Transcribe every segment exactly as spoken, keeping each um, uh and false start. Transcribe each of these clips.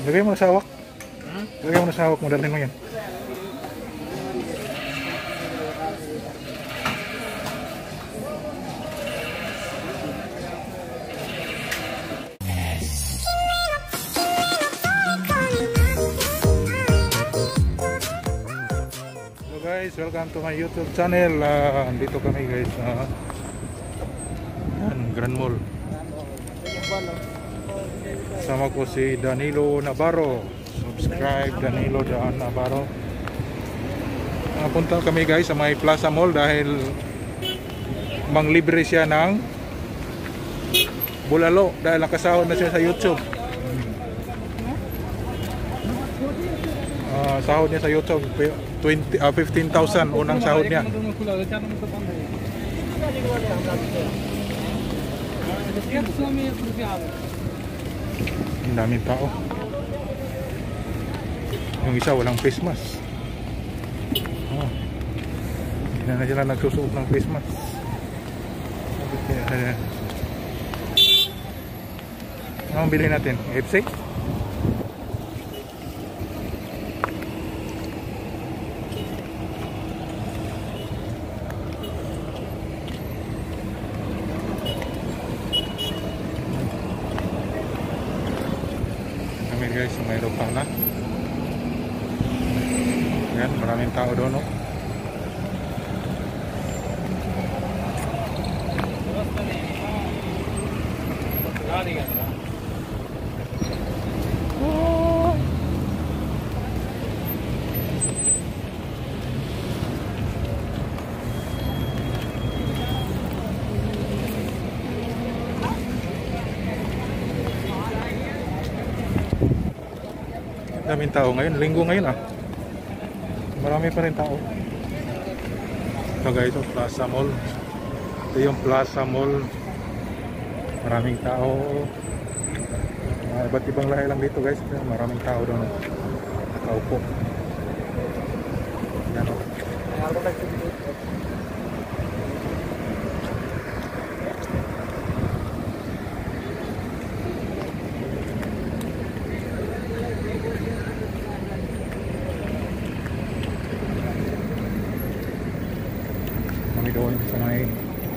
Lagay mo na sa hawak. Hmm? Lagay mo na sa hawak mo. Dalhin mo yan. Hello guys, welcome to my YouTube channel. Uh, andito kami guys sa uh, Grand Mall. Sama ko si Danilo Navarro. Subscribe Danilo Dan Navarro. Napunta kami guys sa may Plaza Mall dahil manglibre siya ng bulalo dahil nakasahod na siya sa YouTube. Uh, sahod niya sa YouTube twenty, uh, fifteen thousand unang sahod niya. Ang daming tao. Yung isa walang face mask. Oh. Hindi na sila nagsusuot ng face mask. Anong bilhin natin? F C? Kami guys, mayroon pa na. Yan, maraming tao doon, no? Oh. Daming tao ngayon, linggo ngayon ah. Marami pa rin tao. Ito guys, ito Plaza Mall. Ito yung Plaza Mall. Maraming tao. Uh, iba't ibang lahi lang dito guys. Maraming tao doon. Nakaupo. Yan o. Kami doon sa may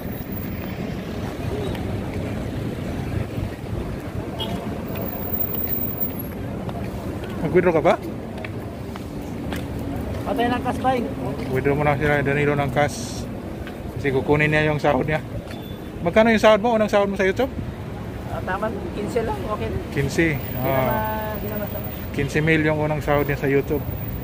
mag-withdraw ka ba? Patay ng cash buying. Withdraw mo na sila Danilo ng cash. Kasi kukunin niya yung sahod niya. Magkano yung sahod mo? Unang sahod mo sa YouTube? Uh, tama, fifteen lang, okay. fifteen. Ah, fifteen mil yung unang sahod niya sa YouTube.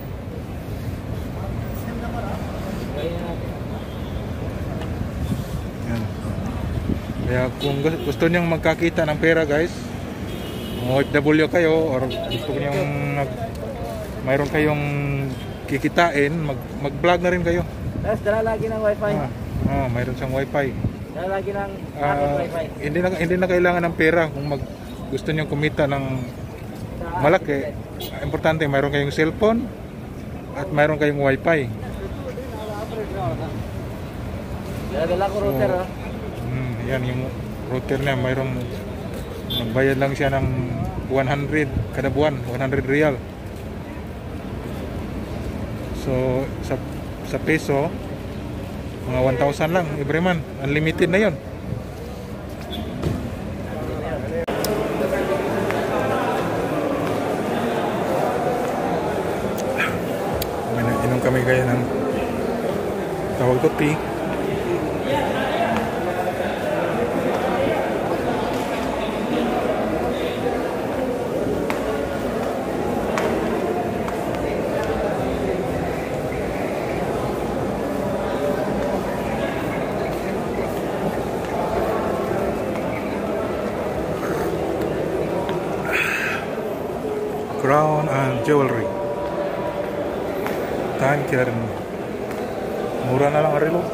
Yan. Kaya kung gusto niyong magkakita ng pera guys, O F W kayo or gusto niyo yung mayroon kayong kikitain, mag mag-vlog na rin kayo. Tapos dala lagi ng wifi. Ah, ah mayroon siyang wifi. Dala lagi ng Ah, wifi. hindi na hindi na kailangan ng pera kung mag gusto niyo kumita ng malaki. Importante mayroon kayong cellphone at mayroon kayong wifi. Dala ko router. So, mm, yan yung router niya, mayroong nagbayad lang siya ng one hundred kada buwan, one hundred real. So sa sa peso mga one thousand lang every month, unlimited na 'yon. Inom kami kaya ng tawag ko tea. Crown and jewelry. Time care. Mura na lang arelo.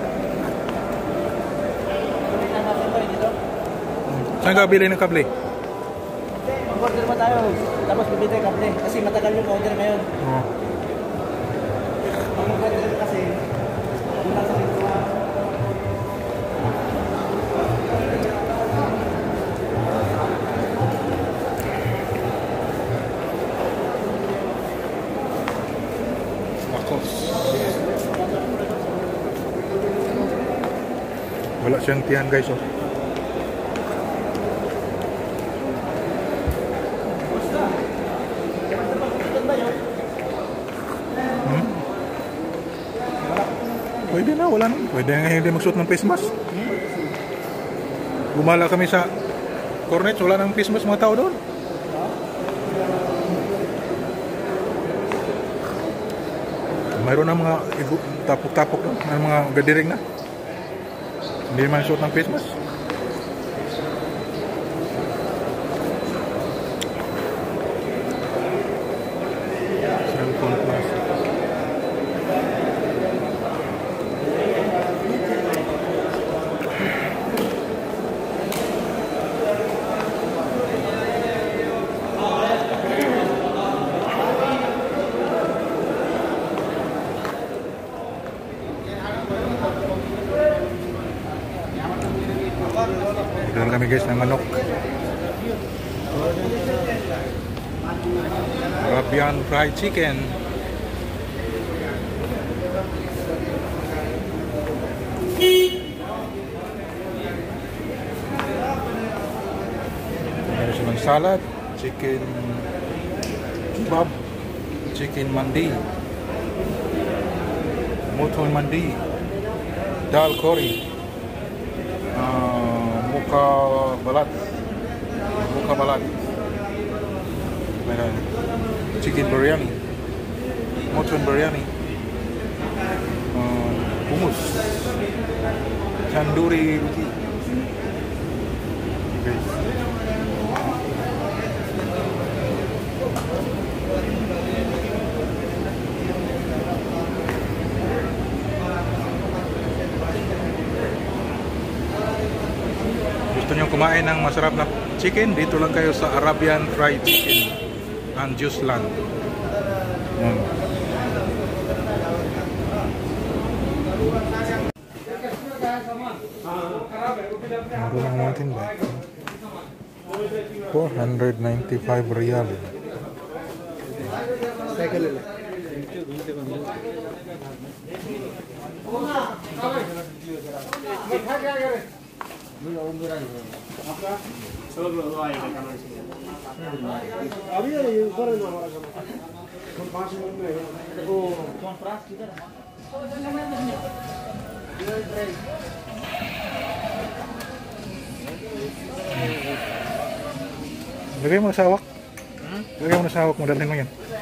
Saan ka bili ng kable? Mag-order mo tayo. Tapos bibili tayo kable. Kasi matagal yung order ngayon. Oh. Pag mag-order mo kasi, doon lang sa pintuan. Lakos. Wala siyang tiyan guys oh. Hmm? Pwede na, wala na. Pwede nga hindi magsuot ng face mask. Gumala kami sa Cornets, wala nang face mask mga tao doon. Mayroon na mga tapok-tapok na mga gadiring na. Hindi man suot ng face mask. Cellphone plus. Order kami guys ng manok. Arabian fried chicken. Meron silang salad, chicken kebab, chicken mandi, mutton mandi, dal curry, uh, muka balat, muka balat, meron chicken biryani, mutton biryani, uh, hummus, tandoori roti. Okay. Gusto nyo kumain ng masarap na chicken? Dito lang kayo sa Arabian Fried Chicken and Juice Land. Hmm. Ano lang natin ba? four hundred ninety-five riyal. Lagay mo na sa hawak. Lagay mo na sa hawak mo, dalhin mo yan.